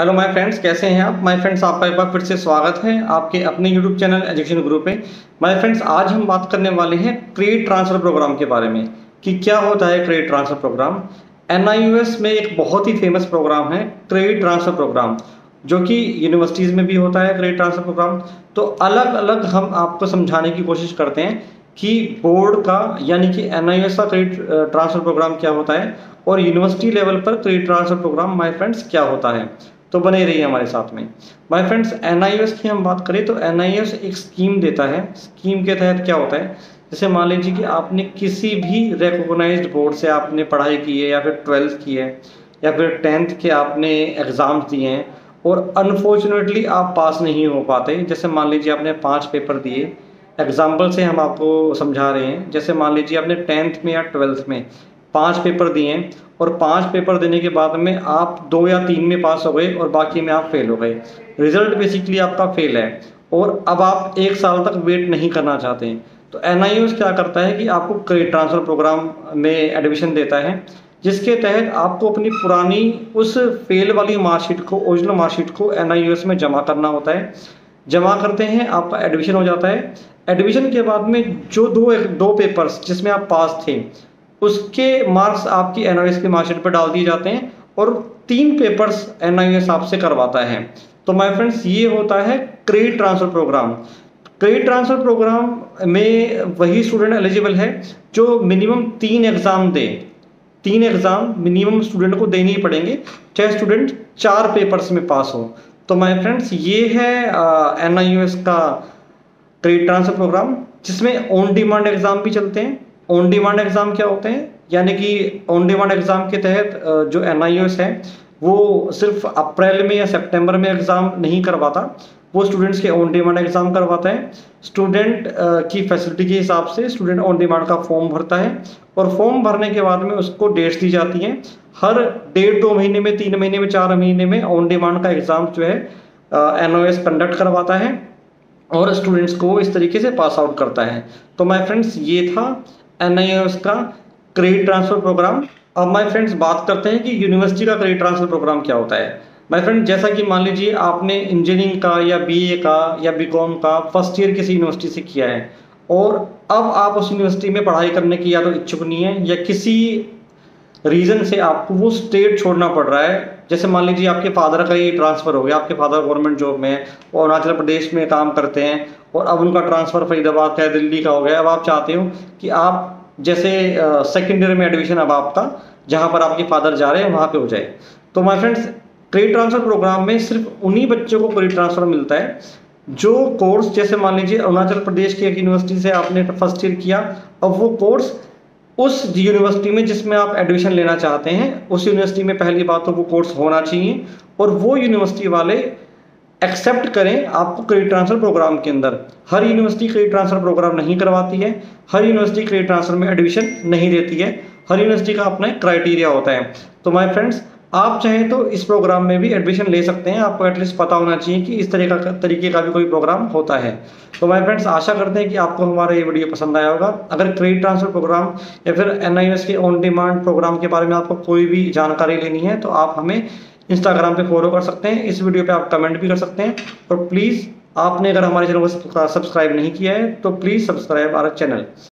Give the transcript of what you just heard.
Hello my friends, कैसे हैं आप? माय फ्रेंड्स, आपका एक बार फिर से स्वागत है आपके अपने यूट्यूब चैनल एजुकेशन गुरु पे। माय फ्रेंड्स, आज हम बात करने वाले हैं क्रेडिट ट्रांसफ़र प्रोग्राम के बारे में कि क्या होता है क्रेडिट ट्रांसफ़र प्रोग्राम। एनआईयूएस में एक बहुत ही फेमस प्रोग्राम है क्रेडिट ट्रांसफ़र प्रोग्राम, जो कि यूनिवर्सिटीज़ में भी होता है क्रेडिट ट्रांसफ़र प्रोग्राम। तो अलग अलग हम आपको समझाने की कोशिश करते हैं कि बोर्ड का यानी कि एनआईयूएस का क्रेडिट ट्रांसफ़र प्रोग्राम क्या होता है और यूनिवर्सिटी लेवल पर credit transfer program my friends क्या होता है। तो बने रहिए हमारे साथ में। माय फ्रेंड्स, एनआईएस की हम बात करें तो एनआईएस एक स्कीम देता है। स्कीम के तहत क्या होता है, जैसे मान लीजिए कि आपने किसी भी रिकॉग्नाइज्ड बोर्ड से आपने पढ़ाई की है या फिर 12th की है या फिर 10th के आपने एग्ज़ाम्स दिए हैं और अनफॉर्चुनेटली आप पास नहीं हो पाते। जैसे मान लीजिए आपने 5 पेपर दिए, एग्जाम्पल से हम आपको समझा रहे हैं। जैसे मान लीजिए आपने 10th में या 12th में 5 पेपर दिए हैं और 5 पेपर देने के बाद में आप 2 या 3 में पास हो गए और बाकी में आप फेल हो गए। रिजल्ट बेसिकली आपका फेल है और अब आप 1 साल तक वेट नहीं करना चाहते हैं। तो एनआईयूएस क्या करता है कि आपको क्रेडिट ट्रांसफ़र प्रोग्राम में एडमिशन देता है, जिसके तहत आपको अपनी पुरानी उस फेल वाली मार्कशीट को, ओरिजिनल मार्कशीट को एनआईयूएस में जमा करना होता है। जमा करते हैं, आपका एडमिशन हो जाता है। एडमिशन के बाद में जो दो पेपर्स जिसमें आप पास थे उसके मार्क्स आपकी एनआईयूएस की मार्कशीट पर डाल दिए जाते हैं और 3 पेपर्स एनआईयूएस आपसे करवाता है। तो माय फ्रेंड्स, ये होता है credit transfer program. Credit transfer program में वही स्टूडेंट एलिजिबल है जो मिनिमम 3 एग्ज़ाम दे। 3 एग्ज़ाम मिनिमम स्टूडेंट को देने ही पड़ेंगे, चाहे स्टूडेंट 4 पेपर्स में पास हो। तो माय फ्रेंड्स, ये है एनआईयूएस का क्रेडिट ट्रांसफ़र प्रोग्राम, जिसमें ऑन डिमांड एग्ज़ाम भी चलते हैं। ऑन डिमांड एग्ज़ाम क्या होते हैं, यानी कि ऑन डिमांड एग्ज़ाम के तहत जो एनआईयूएस है वो सिर्फ अप्रैल में या सितंबर में एग्ज़ाम नहीं करवाता, वो स्टूडेंट्स के ऑन डिमांड एग्ज़ाम करवाता है। स्टूडेंट की फैसिलिटी के हिसाब से स्टूडेंट ऑन डिमांड का फॉर्म भरता है और फॉर्म भरने के बाद में उसको डेट्स दी जाती हैं। हर 1.5-2 महीने में, 3 महीने में, 4 महीने में ऑन डिमांड का एग्ज़ाम जो है एनआईयूएस कंडक्ट करवाता है और स्टूडेंट्स को इस तरीके से पास आउट करता है। तो माय फ्रेंड्स, ये था एनआईयूएस का क्रेडिट ट्रांसफ़र प्रोग्राम। अब माय फ्रेंड्स बात करते हैं कि यूनिवर्सिटी का क्रेडिट ट्रांसफ़र प्रोग्राम क्या होता है। माय फ्रेंड, जैसा कि मान लीजिए आपने इंजीनियरिंग का या बीए का या बीकॉम का फर्स्ट ईयर किसी यूनिवर्सिटी से किया है और अब आप उस यूनिवर्सिटी में पढ़ाई करने की या तो इच्छुक नहीं है या किसी रीज़न से आपको वो स्टेट छोड़ना पड़ रहा है। जैसे मान लीजिए आपके फादर का ही ट्रांसफ़र हो गया, आपके फादर गवर्नमेंट जॉब में है और अरुणाचल प्रदेश में काम करते हैं और अब उनका ट्रांसफ़र फरीदाबाद का, दिल्ली का हो गया। अब आप चाहते हो कि आप जैसे सेकेंड ईयर में एडमिशन अब आपका जहाँ पर आपके फादर जा रहे हैं वहाँ पे हो जाए। तो my friends, credit transfer program में सिर्फ उन्हीं बच्चों को क्रेडिट ट्रांसफ़र मिलता है जो कोर्स, जैसे मान लीजिए अरुणाचल प्रदेश की एक यूनिवर्सिटी से आपने फर्स्ट ईयर किया, अब वो कोर्स उस यूनिवर्सिटी में जिसमें आप एडमिशन लेना चाहते हैं, उस यूनिवर्सिटी में पहली बात तो वो कोर्स होना चाहिए और वो यूनिवर्सिटी वाले एक्सेप्ट करें आपको क्रेडिट ट्रांसफ़र प्रोग्राम के अंदर। हर यूनिवर्सिटी क्रेडिट ट्रांसफ़र प्रोग्राम नहीं करवाती है, हर यूनिवर्सिटी क्रेडिट ट्रांसफ़र में एडमिशन नहीं देती है, हर यूनिवर्सिटी का अपना क्राइटेरिया होता है। तो माय फ्रेंड्स, आप चाहें तो इस प्रोग्राम में भी एडमिशन ले सकते हैं। आपको एटलीस्ट पता होना चाहिए कि इस तरीके का भी कोई प्रोग्राम होता है। तो माय फ्रेंड्स, आशा करते हैं कि आपको हमारा ये वीडियो पसंद आया होगा। अगर क्रेडिट ट्रांसफ़र प्रोग्राम या फिर एनआईयूएस के ऑन डिमांड प्रोग्राम के बारे में आपको कोई भी जानकारी लेनी है तो आप हमें इंस्टाग्राम पे फॉलो कर सकते हैं, इस वीडियो पे आप कमेंट भी कर सकते हैं और प्लीज़ आपने अगर हमारे चैनल को सब्सक्राइब नहीं किया है तो प्लीज़ सब्सक्राइब आवर चैनल।